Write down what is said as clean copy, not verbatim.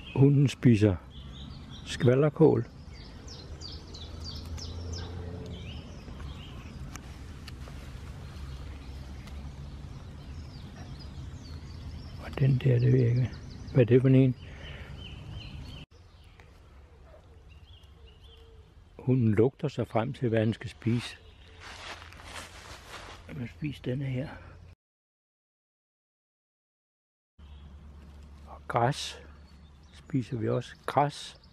Hunden spiser skvalderkål. Og den der, det ved jeg ikke. Hvad er det for en? Hunden lugter sig frem til, hvad den skal spise. Jeg vil spise denne her. Og græs spiser vi også. Græs.